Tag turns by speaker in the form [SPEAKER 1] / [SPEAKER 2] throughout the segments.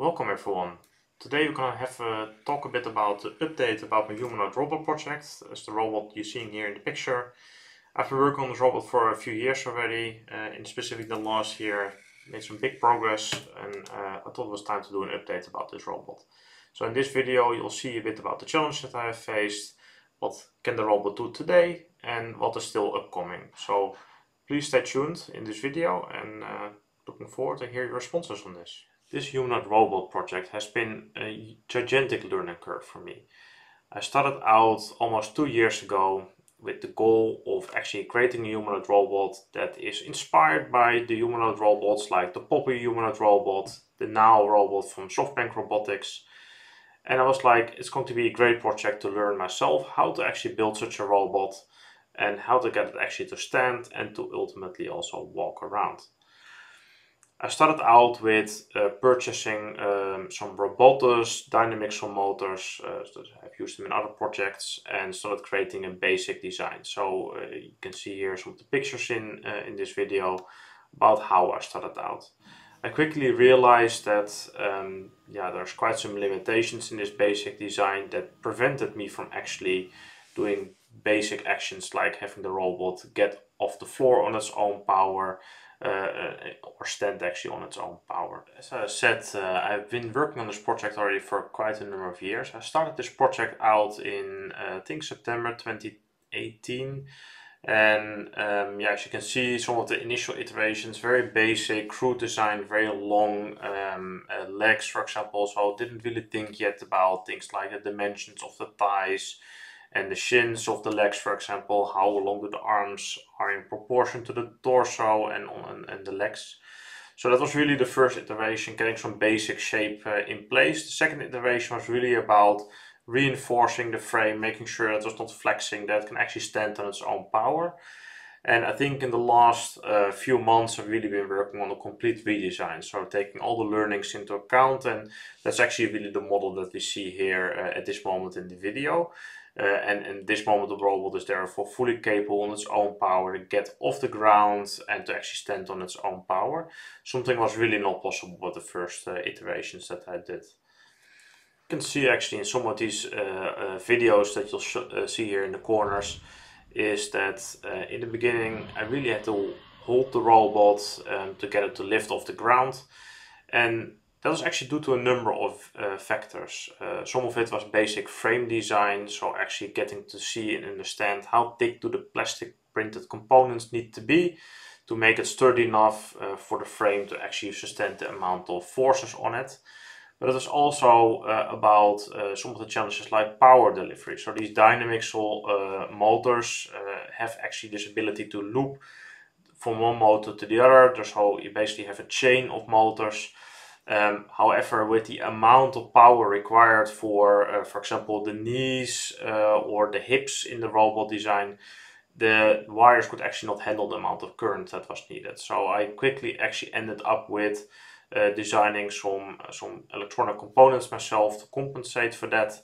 [SPEAKER 1] Welcome everyone. Today we're gonna have a talk a bit about the update about my humanoid robot project. As the robot you're seeing here in the picture. I've been working on this robot for a few years already. In specific the last year, made some big progress, and I thought it was time to do an update about this robot. So in this video you'll see a bit about the challenge that I have faced, what can the robot do today, and what is still upcoming. So please stay tuned in this video, and looking forward to hear your responses on this. This humanoid robot project has been a gigantic learning curve for me. I started out almost 2 years ago with the goal of actually creating a humanoid robot that is inspired by the humanoid robots like the Poppy humanoid robot, the Now robot from SoftBank Robotics. And I was like, it's going to be a great project to learn myself how to actually build such a robot and how to get it actually to stand and to ultimately also walk around. I started out with purchasing some Robotus Dynamixel motors, so I've used them in other projects, and started creating a basic design. So you can see here some of the pictures in this video about how I started out. I quickly realized that there's quite some limitations in this basic design that prevented me from actually doing basic actions like having the robot get off the floor on its own power, or stand actually on its own power. As I said, I've been working on this project already for quite a number of years. I started this project out in I think September 2018, and as you can see, some of the initial iterations, very basic, crude design, very long legs, for example. So I didn't really think yet about things like the dimensions of the thighs and the shins of the legs, for example, how long do the arms are in proportion to the torso and the legs. So that was really the first iteration, getting some basic shape in place. The second iteration was really about reinforcing the frame, making sure that it's not flexing, that it can actually stand on its own power. And I think in the last few months I've really been working on a complete redesign, so taking all the learnings into account, and that's actually really the model that we see here at this moment in the video. And in this moment the robot is therefore fully capable on its own power to get off the ground and to actually stand on its own power. Something was really not possible with the first iterations that I did. You can see actually in some of these videos that you'll see here in the corners is that in the beginning I really had to hold the robot to get it to lift off the ground, and that was actually due to a number of factors. Some of it was basic frame design, so actually getting to see and understand how thick do the plastic printed components need to be to make it sturdy enough for the frame to actually sustain the amount of forces on it. But it was also about some of the challenges like power delivery. So these Dynamixel motors have actually this ability to loop from one motor to the other, so you basically have a chain of motors. However, with the amount of power required for example, the knees or the hips in the robot design, the wires could actually not handle the amount of current that was needed. So I quickly actually ended up with designing some electronic components myself to compensate for that,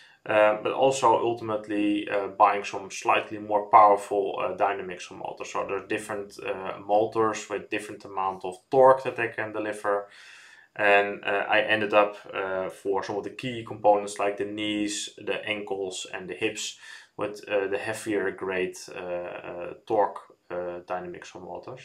[SPEAKER 1] but also ultimately buying some slightly more powerful Dynamixel motors. So there are different motors with different amount of torque that they can deliver. And I ended up for some of the key components like the knees, the ankles and the hips with the heavier grade torque Dynamixel motors.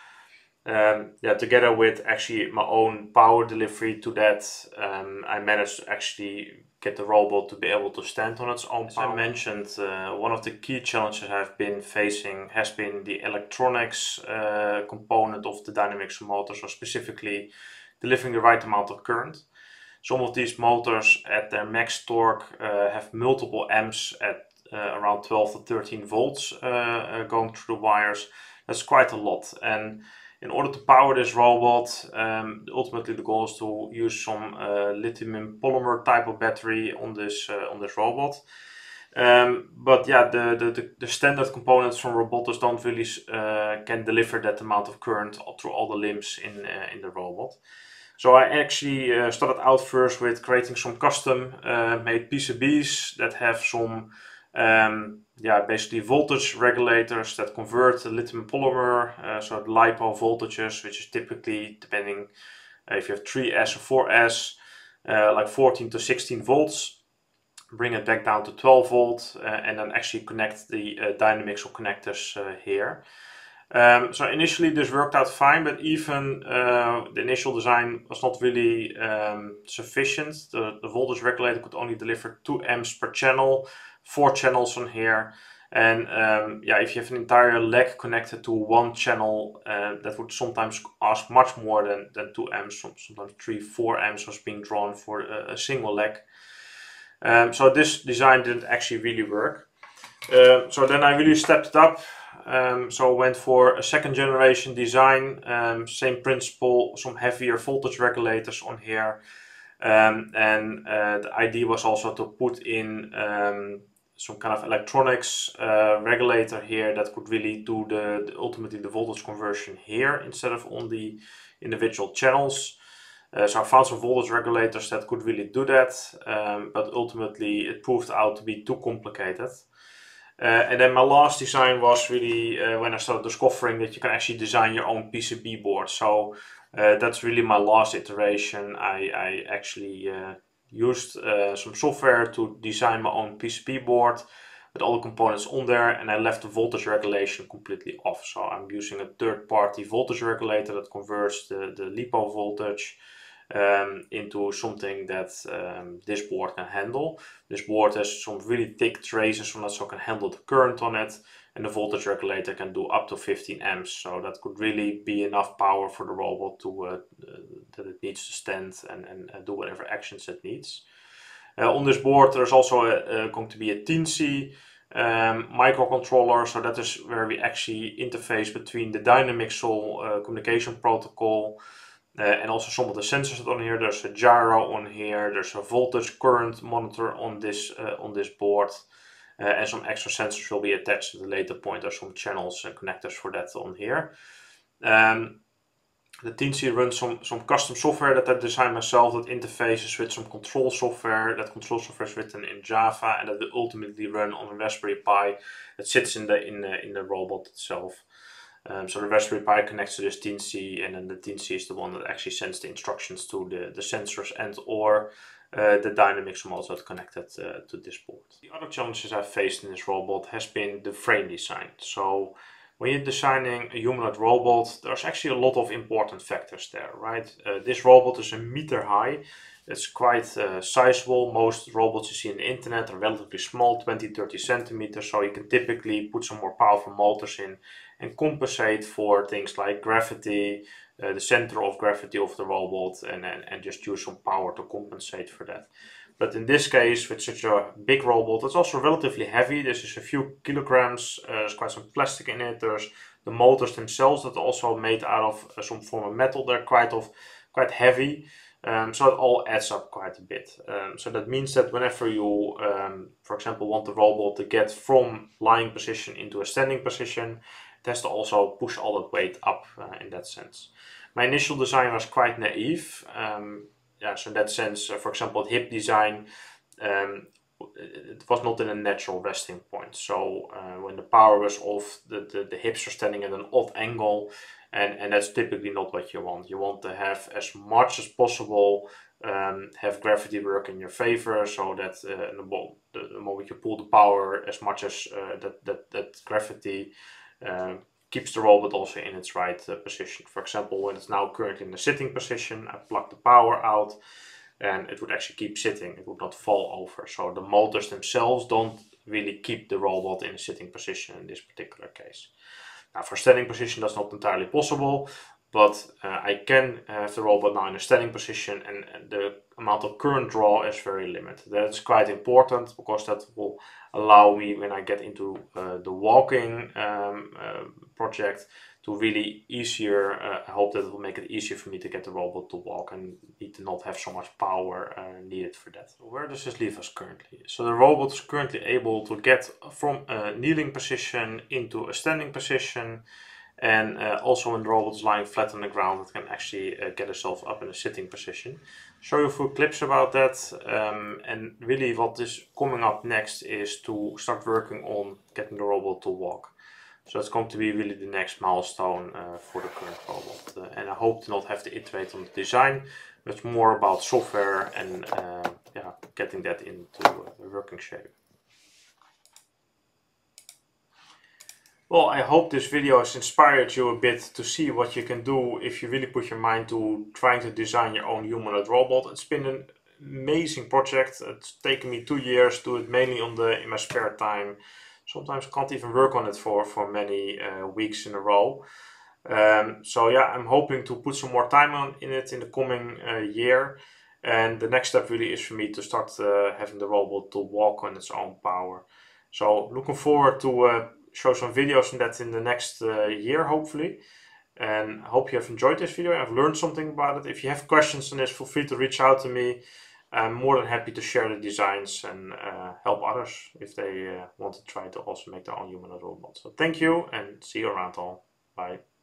[SPEAKER 1] Together with actually my own power delivery to that, I managed to actually get the robot to be able to stand on its own power. As I mentioned, one of the key challenges I've been facing has been the electronics component of the Dynamixel motor, so specifically delivering the right amount of current. Some of these motors at their max torque have multiple amps at around 12 to 13 volts going through the wires. That's quite a lot, and in order to power this robot, ultimately the goal is to use some lithium polymer type of battery on this robot. But yeah, the standard components from Robotus don't really can deliver that amount of current through all the limbs in the robot. So I actually started out first with creating some custom made PCBs that have some basically voltage regulators that convert the lithium polymer, so the LiPo voltages, which is typically, depending if you have 3S or 4S, like 14 to 16 volts, bring it back down to 12 volt, and then actually connect the Dynamixel connectors here. So initially this worked out fine, but even the initial design was not really sufficient. The voltage regulator could only deliver 2 amps per channel, 4 channels on here. And yeah, if you have an entire leg connected to one channel, that would sometimes ask much more than 2 amps. Sometimes 3-4 amps was being drawn for a single leg. So this design didn't actually really work. So then I really stepped it up. So went for a second generation design, same principle, some heavier voltage regulators on here. The idea was also to put in some kind of electronics regulator here that could really do ultimately the voltage conversion here instead of on the individual channels. So I found some voltage regulators that could really do that, but ultimately it proved out to be too complicated. And then my last design was really when I started discovering that you can actually design your own PCB board. So that's really my last iteration. I actually used some software to design my own PCB board with all the components on there, and I left the voltage regulation completely off. So I'm using a third-party voltage regulator that converts the LiPo voltage into something that this board can handle. This board has some really thick traces on it, so it can handle the current on it, and the voltage regulator can do up to 15 amps, so that could really be enough power for the robot to that it needs to stand and do whatever actions it needs. On this board there's also going to be a Teensy microcontroller, so that is where we actually interface between the Dynamixel communication protocol and also some of the sensors on here. There's a gyro on here, there's a voltage current monitor on this board, and some extra sensors will be attached at a later point. There's some channels and connectors for that on here. The Teensy runs some custom software that I designed myself that interfaces with some control software. That control software is written in Java and that will ultimately run on a Raspberry Pi that sits in the robot itself. So the Raspberry Pi connects to this Teensy, and then the Teensy is the one that actually sends the instructions to the sensors and or the Dynamixel modes that connected to this board. The other challenges I've faced in this robot has been the frame design. So when you're designing a humanoid robot, there's actually a lot of important factors there, right? This robot is 1 meter high. It's quite sizable. Most robots you see on the internet are relatively small, 20-30 centimeters, so you can typically put some more powerful motors in and compensate for things like gravity, the center of gravity of the robot, and just use some power to compensate for that. But in this case, with such a big robot, it's also relatively heavy. This is a few kilograms, there's quite some plastic in it. There's the motors themselves that are also made out of some form of metal. They're quite heavy. So it all adds up quite a bit. So that means that whenever you, for example, want the robot to get from lying position into a standing position, it has to also push all that weight up in that sense. My initial design was quite naive. So in that sense, for example, hip design, it was not in a natural resting point. So when the power was off, the hips are standing at an odd angle, and that's typically not what you want. You want to have as much as possible, have gravity work in your favor, so that the moment you pull the power, as much as that gravity keeps the robot also in its right position. For example, when it's now currently in the sitting position, I plug the power out and it would actually keep sitting, it would not fall over. So the motors themselves don't really keep the robot in a sitting position in this particular case. Now for standing position that's not entirely possible, but I can have the robot now in a standing position, and the amount of current draw is very limited. That's quite important because that will allow me, when I get into the walking project, to really easier, I hope that it will make it easier for me to get the robot to walk and need to not have so much power needed for that. So where does this leave us currently? So the robot is currently able to get from a kneeling position into a standing position, and also when the robot is lying flat on the ground, it can actually get itself up in a sitting position. Show you a few clips about that, and really what is coming up next is to start working on getting the robot to walk. So it's going to be really the next milestone for the current robot, and I hope to not have to iterate on the design, It's more about software and yeah, getting that into working shape. Well, I hope this video has inspired you a bit to see what you can do if you really put your mind to trying to design your own humanoid robot. It's been an amazing project. It's taken me 2 years, do it mainly in my spare time. Sometimes I can't even work on it for many weeks in a row. So yeah, I'm hoping to put some more time in it in the coming year. And the next step really is for me to start having the robot to walk on its own power. So looking forward to show some videos on that in the next year, hopefully. And I hope you have enjoyed this video and have learned something about it. If you have questions on this, feel free to reach out to me. I'm more than happy to share the designs and help others if they want to try to also make their own humanoid robot. So thank you and see you around all. Bye.